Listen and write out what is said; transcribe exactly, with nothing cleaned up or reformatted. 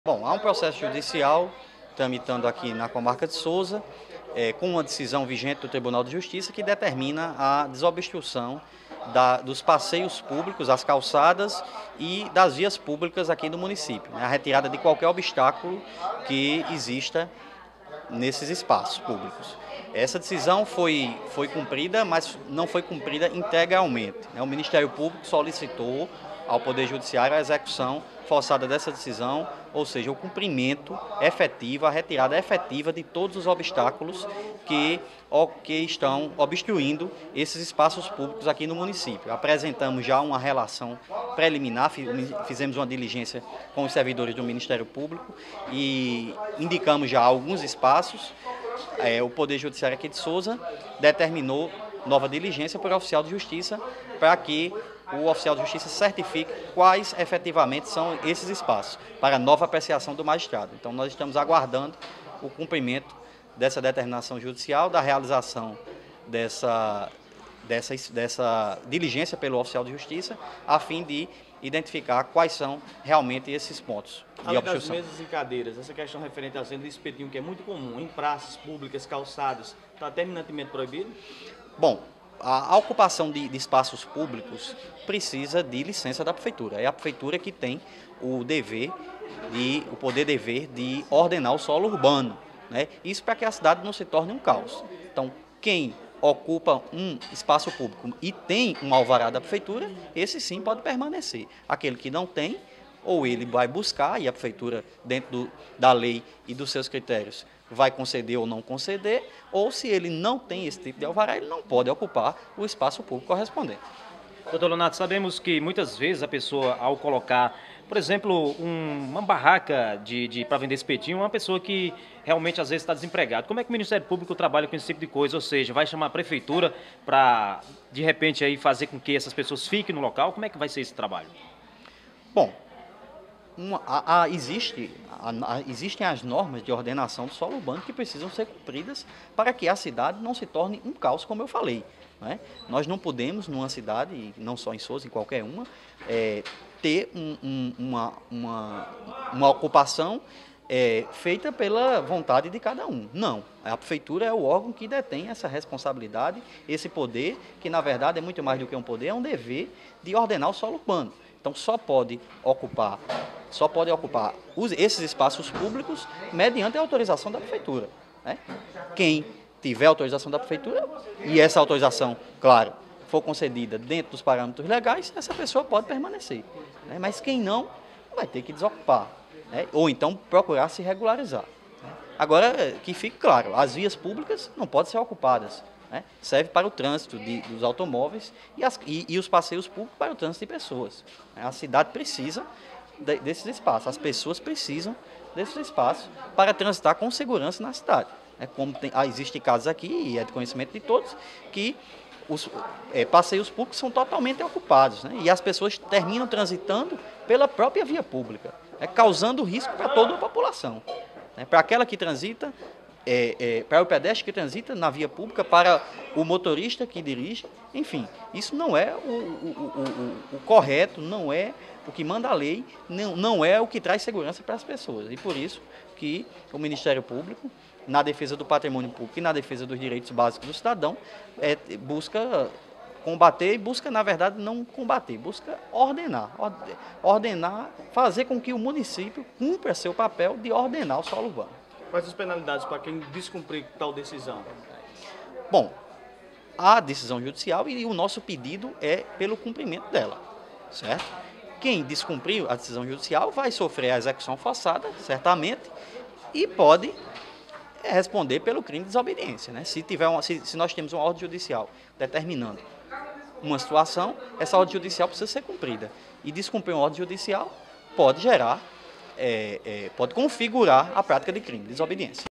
Bom, há um processo judicial tramitando aqui na comarca de Sousa, é, com uma decisão vigente do Tribunal de Justiça que determina a desobstrução da, dos passeios públicos, as calçadas e das vias públicas aqui do município, né? A retirada de qualquer obstáculo que exista nesses espaços públicos. Essa decisão foi, foi cumprida, mas não foi cumprida integralmente, né? O Ministério Público solicitou ao Poder Judiciário a execução forçada dessa decisão, ou seja, o cumprimento efetivo, a retirada efetiva de todos os obstáculos que, que estão obstruindo esses espaços públicos aqui no município. Apresentamos já uma relação preliminar, fizemos uma diligência com os servidores do Ministério Público e indicamos já alguns espaços. É, o Poder Judiciário aqui de Sousa determinou nova diligência para o oficial de justiça para que o oficial de justiça certifique quais efetivamente são esses espaços para nova apreciação do magistrado. Então nós estamos aguardando o cumprimento dessa determinação judicial, da realização dessa, dessa, dessa diligência pelo oficial de justiça, a fim de identificar quais são realmente esses pontos de Além obstrução. das mesas e cadeiras, essa questão referente à cena de espetinho, que é muito comum em praças públicas, calçados, está terminantemente proibido? Bom, a ocupação de, de espaços públicos precisa de licença da prefeitura. É a prefeitura que tem o dever, de, o poder dever de ordenar o solo urbano, né? Isso para que a cidade não se torne um caos. Então, quem ocupa um espaço público e tem um alvará da prefeitura, esse sim pode permanecer. Aquele que não tem, ou ele vai buscar, e a prefeitura, dentro do, da lei e dos seus critérios, vai conceder ou não conceder, ou se ele não tem esse tipo de alvará, ele não pode ocupar o espaço público correspondente. Doutor Leonardo, sabemos que muitas vezes a pessoa, ao colocar, por exemplo, um, uma barraca de, de, para vender espetinho, uma pessoa que realmente às vezes está desempregada. Como é que o Ministério Público trabalha com esse tipo de coisa? Ou seja, vai chamar a prefeitura para, de repente, aí, fazer com que essas pessoas fiquem no local? Como é que vai ser esse trabalho? Bom, Uma, a, a, existe, a, a, existem as normas de ordenação do solo urbano que precisam ser cumpridas para que a cidade não se torne um caos, como eu falei, né? Nós não podemos, numa cidade, não só em Sousa, em qualquer uma, é, ter um, um, uma, uma, uma ocupação é, feita pela vontade de cada um. Não, a prefeitura é o órgão que detém essa responsabilidade, esse poder, que na verdade é muito mais do que um poder, é um dever de ordenar o solo urbano. Então só pode ocupar só pode ocupar os, esses espaços públicos mediante a autorização da prefeitura, né? Quem tiver autorização da prefeitura, e essa autorização, claro, for concedida dentro dos parâmetros legais, essa pessoa pode permanecer, né? Mas quem não, vai ter que desocupar, né? Ou então procurar se regularizar, né? Agora, que fique claro, as vias públicas não podem ser ocupadas, né? Serve para o trânsito de, dos automóveis e, as, e, e os passeios públicos para o trânsito de pessoas, né? A cidade precisa desses espaços, as pessoas precisam desses espaços para transitar com segurança na cidade. É como tem, ah, existem casos aqui, e é de conhecimento de todos, que os é, passeios públicos são totalmente ocupados, né? E as pessoas terminam transitando pela própria via pública, né? Causando risco para toda a população, né? Para aquela que transita, é, é, para o pedestre que transita na via pública, para o motorista que dirige, enfim, isso não é o, o, o, o, o correto, não é o que manda a lei, não, não é o que traz segurança para as pessoas. E por isso que o Ministério Público, na defesa do patrimônio público e na defesa dos direitos básicos do cidadão, é, busca combater e busca, na verdade, não combater, busca ordenar, ordenar, fazer com que o município cumpra seu papel de ordenar o solo urbano. Quais as penalidades para quem descumprir tal decisão? Bom, a decisão judicial e o nosso pedido é pelo cumprimento dela, certo? Quem descumprir a decisão judicial vai sofrer a execução forçada, certamente, e pode responder pelo crime de desobediência, né? Se, tiver uma, se, se nós temos uma ordem judicial determinando uma situação, essa ordem judicial precisa ser cumprida. E descumprir uma ordem judicial pode gerar, é, é, pode configurar a prática de crime de desobediência.